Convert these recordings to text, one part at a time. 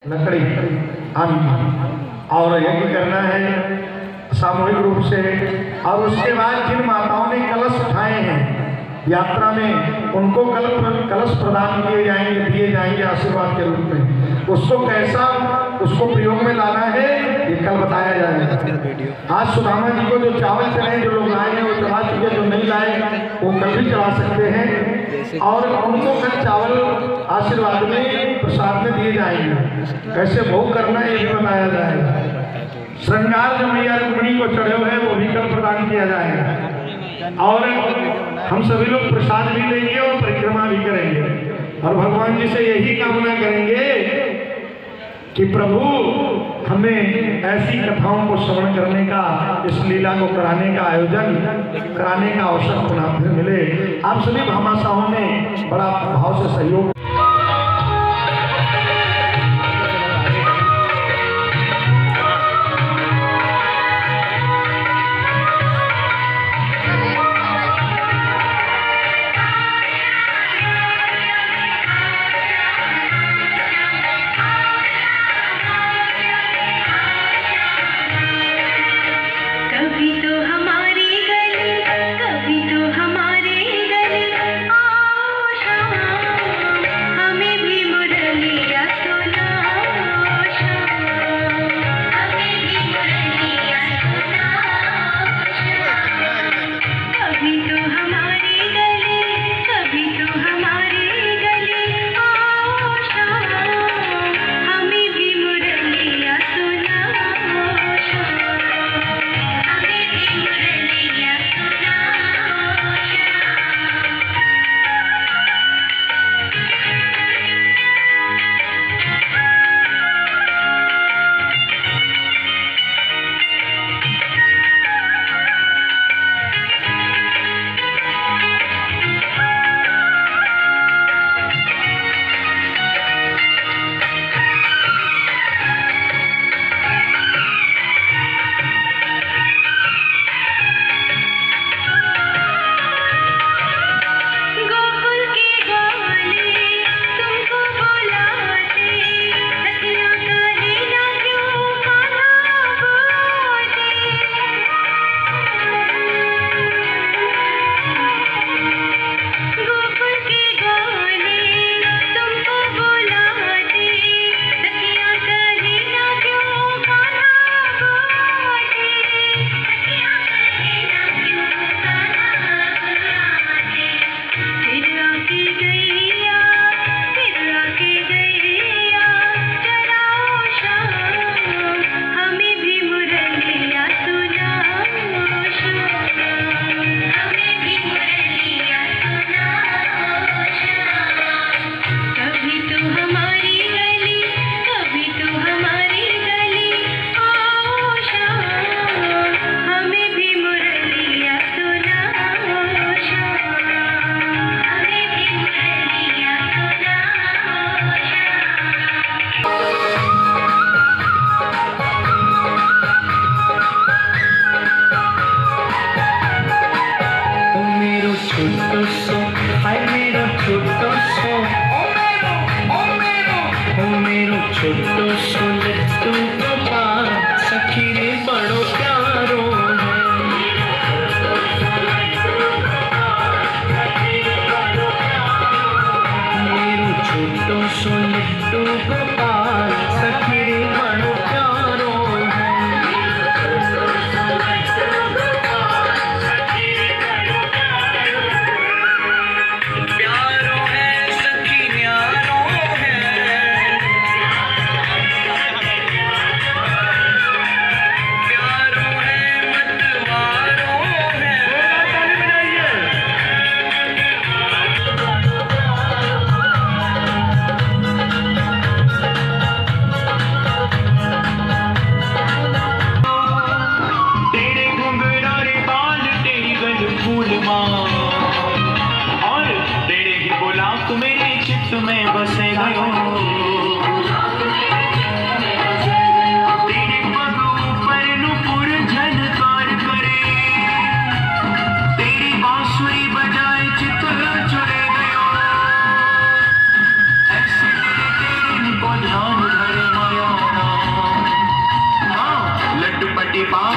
लकड़ी आम की और यज्ञ करना है सामूहिक रूप से। और उसके बाद जिन माताओं ने कलश उठाए हैं यात्रा में उनको कलश प्रदान दिए जाएंगे आशीर्वाद के रूप में। उसको कैसा उसको प्रयोग में लाना है ये कल बताया जाएगा। आज सुदामा जी को जो चावल चढ़े जो लोग लाए हैं वो चढ़ा चुके, जो नहीं लाए वो कल भी चढ़ा सकते हैं और उनको कल चावल आशीर्वाद में प्रसाद में दिए जाएंगे। कैसे भोग करना है ये भी बताया जाएगा। श्रृंगार जो मैया रुक्मिणी को चढ़े हुए हैं वो भी कल प्रदान किया जाएगा और हम सभी लोग प्रसाद भी लेंगे और परिक्रमा भी करेंगे और भगवान जी से यही कामना करेंगे कि प्रभु हमें ऐसी कथाओं को श्रवण करने का, इस लीला को कराने का आयोजन कराने का अवसर पुनः फिर मिले। आप सभी भामाशाहों ने बड़ा भाव से सहयोग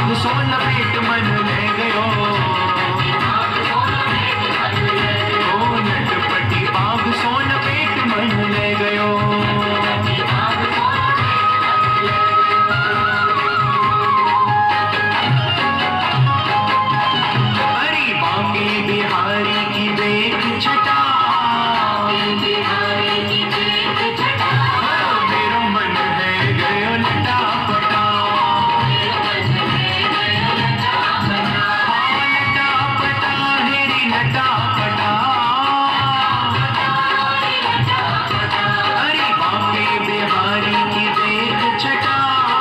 बाग सोन पेट मन ले गयो, ओ नटपटी बाग सोन पेट मन ले गयो। अरे बांके बिहारी की देख छटा, मेरो मन है गयो लटा पटा, लटा पटा हेरी लटा पटा। अरे बांके बिहारी की देख छटा,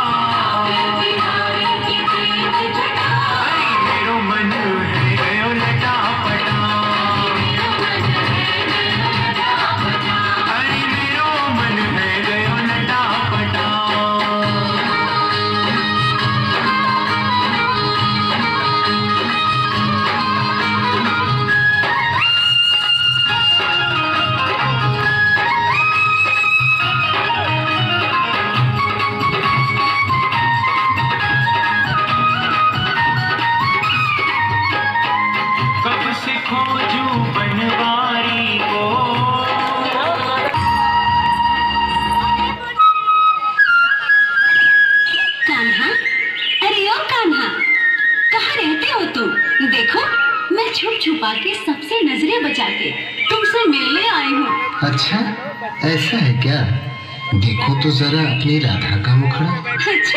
अरे मेरो मन है गयो लटा पटा, अरे मेरो मन है गयो लटा पटा। कब से खोजूं बनवारी को, कान्हा, अरे ओ कान्हा, कहाँ रहते हो तुम? देखो मैं छुप छुपा के सबसे नजरें बचा के तुमसे मिलने आई हूँ। अच्छा, ऐसा है क्या? देखो तो जरा अपनी राधा का मुखड़ा। अच्छा,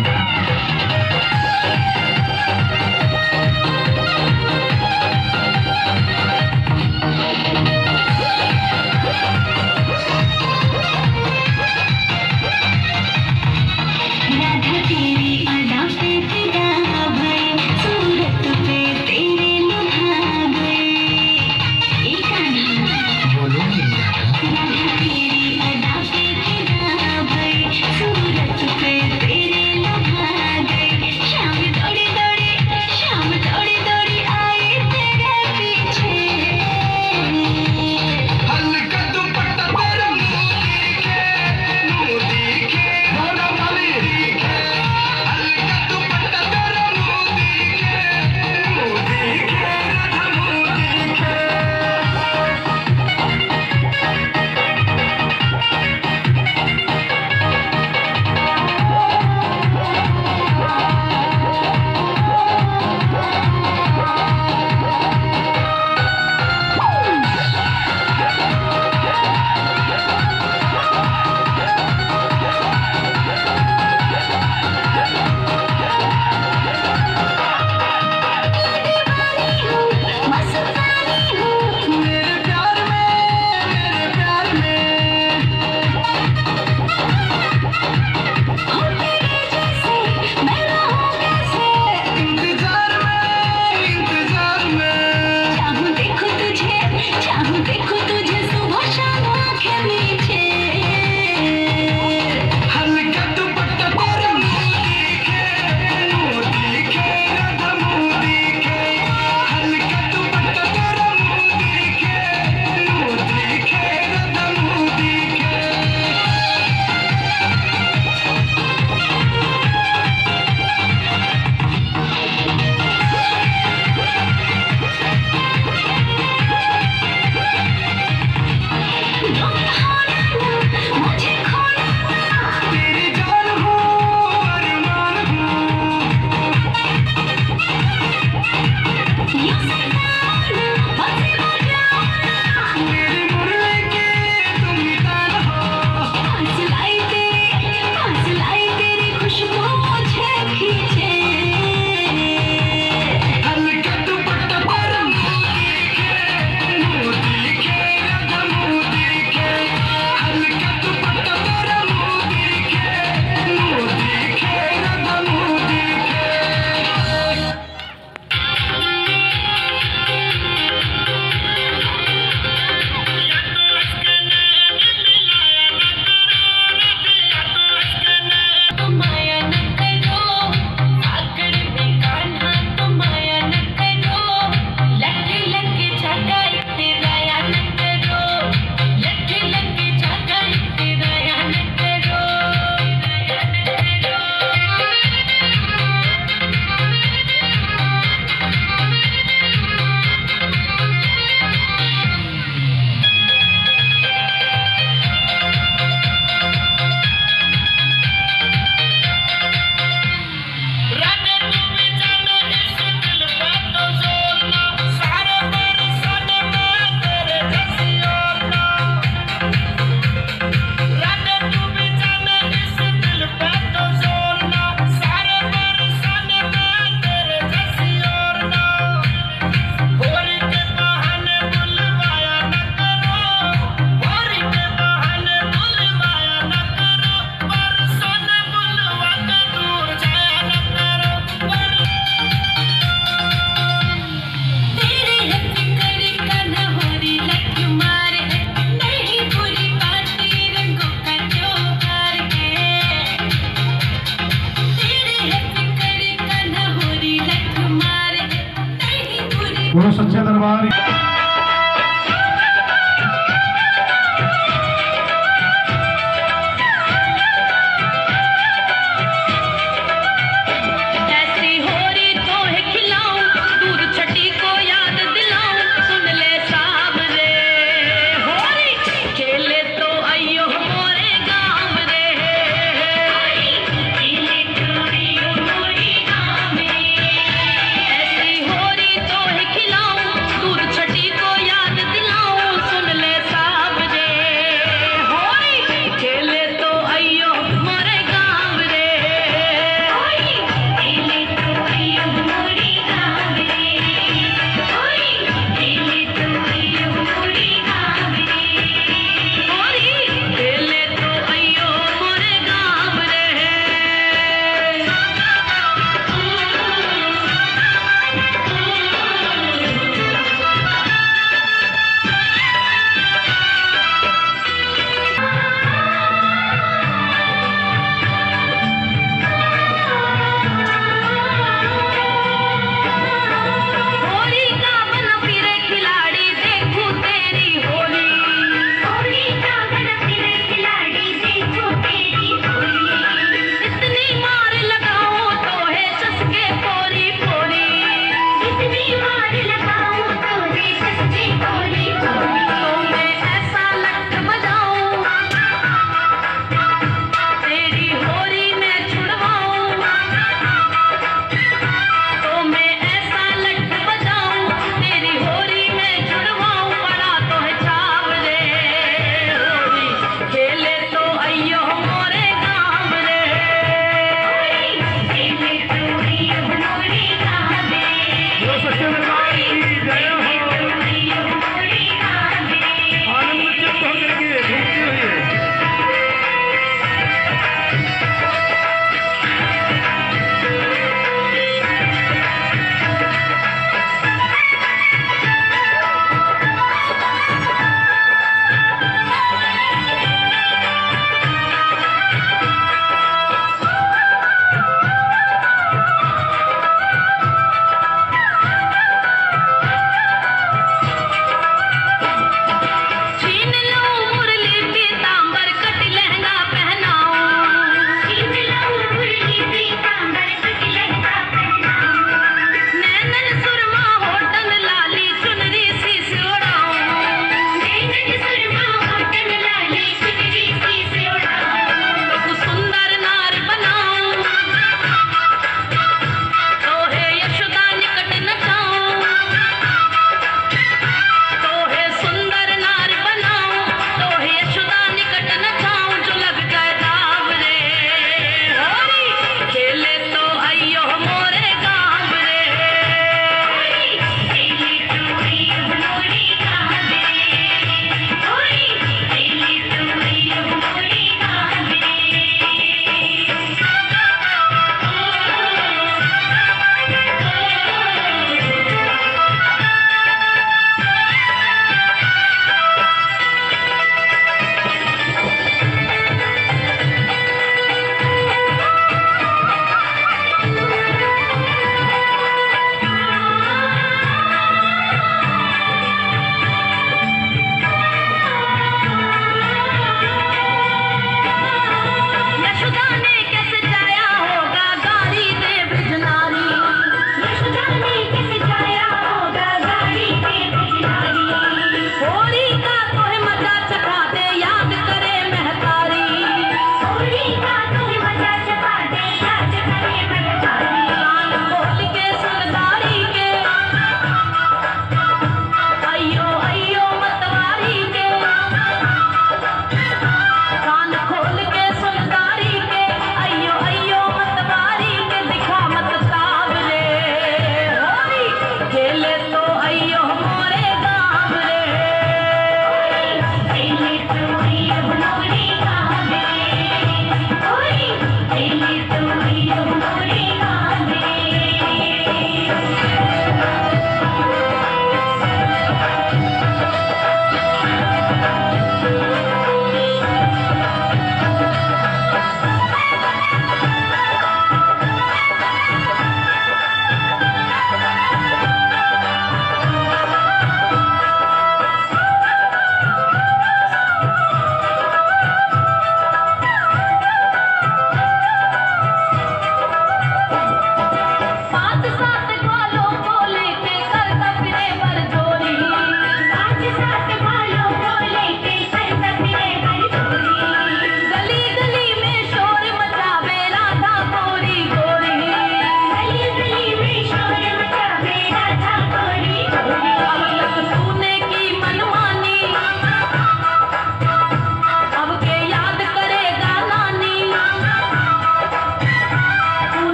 राधा तेरी अदा पे फिदा भई, सूरत पे तेरे लुभा गई। ए कान्हा, बोलो मेरी राधा। राधा तेरी अदा पे फिदा भई, सूरत पे तेरे बोलो सच्चे दरबार।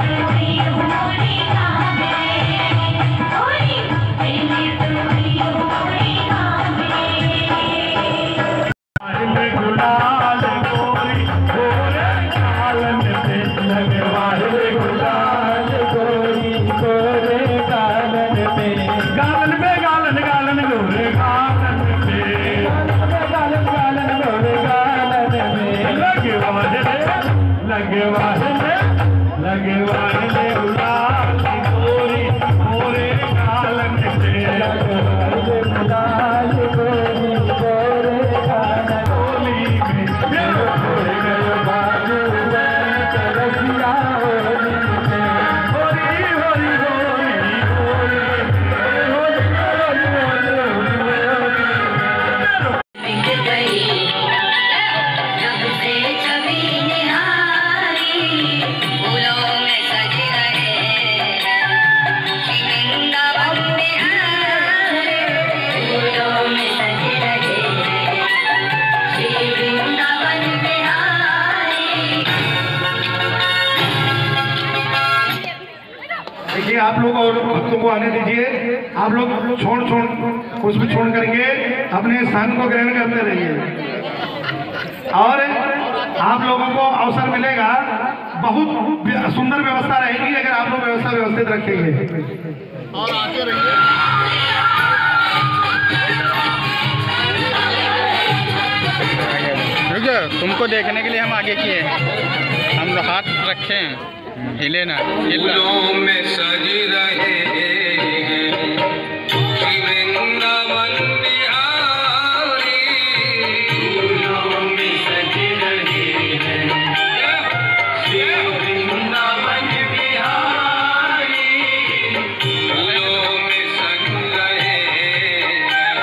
आप लोग और भक्तों को आने दीजिए। आप लोग छोड़ कुछ भी छोड़ करके अपने स्थान को ग्रहण करते रहिए और आप लोगों को अवसर मिलेगा। बहुत सुंदर व्यवस्था रहेगी अगर आप लोग व्यवस्था व्यवस्थित रखेंगे। और आगे रहिए। तुमको देखने के लिए हम आगे किए हैं, हम हाथ रखे हैं, हिले ना। फूलों में सज रहे हैं वृंदावन बिहारी, फूलों में सज रहे हैं वृंदावन बिहारी, फूलों में सज रहे हैं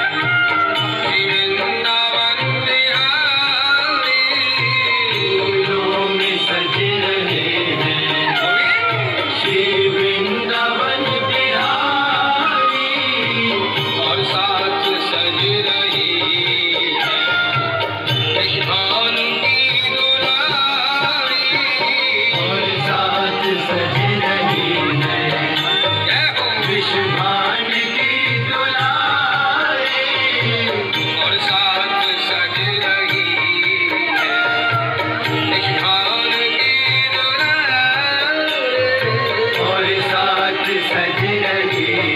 वृंदावन बिहारी, फूलों में सज रहे हैं वृंदावन बिहारी, और साथ सज रही है भान की दुलारी, और साथ सज रही है विश्वभान की दुलारी, और साथ सज रही है विश्वभान की दुलारी, और साथ सज रही